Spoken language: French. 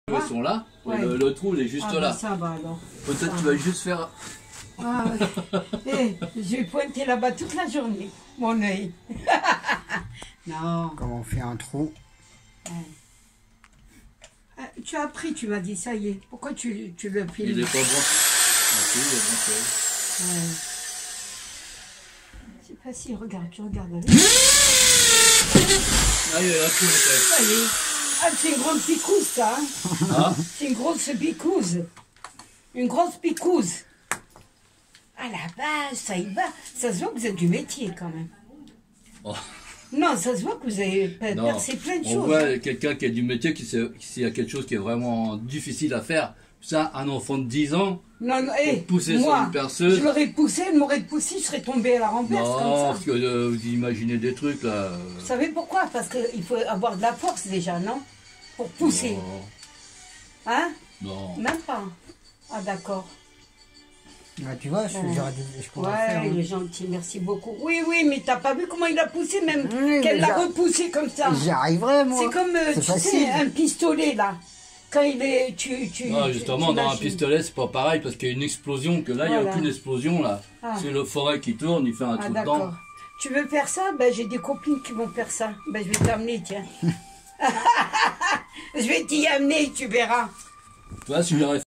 Ils sont là, ouais. le trou il est juste là. Bah ça va alors. Peut-être tu vas juste faire... Ah, ouais. Je vais pointer là-bas toute la journée, mon œil. Non. Comment on fait un trou? Ouais. Tu as appris, tu m'as dit, ça y est. Pourquoi tu le filmes? Il est pas bon. Ah, si, il est branché. Ouais. C'est facile, regarde, tu regardes. Ah, il est là, tout le temps. Ça y est. Ah, c'est une grande picouse, ça. Hein. Ah, C'est une grosse picouse. Une grosse picouse. À la base, ça y va. Ça se voit que vous êtes du métier, quand même. oh. Non, ça se voit que vous avez Non, percé plein de on choses. voit quelqu'un qui est du métier, s'il y a quelque chose qui est vraiment difficile à faire. Ça, un enfant de 10 ans, Non, non, pour pousser sur moi, une perceuse. je l'aurais poussé, elle m'aurait poussé, je serais tombée à la renverse Non, comme parce ça. que vous imaginez des trucs là. Vous savez pourquoi? Parce qu'il faut avoir de la force déjà, non? Pour pousser. Non, Hein? non. Même pas. Ah d'accord. Ah, tu vois, je pourrais Ouais, faire. il est gentil, merci beaucoup. Oui, oui, mais t'as pas vu comment il a poussé, même Oui, qu'elle mais l'a repoussé comme ça. J'y arriverai, moi. C'est comme, C'est tu facile. sais, un pistolet là. Quand il est... Non, justement, tu dans un imagines. pistolet, c'est pas pareil parce qu'il y a une explosion, que là, il n'y a Voilà. aucune explosion là. Ah. C'est le forêt qui tourne, il fait un Ah trou d'accord. dedans. Tu veux faire ça? Ben j'ai des copines qui vont faire ça. Ben je vais t'amener, tiens. Je vais t'y amener, tu verras. Tu vois, si j'aurais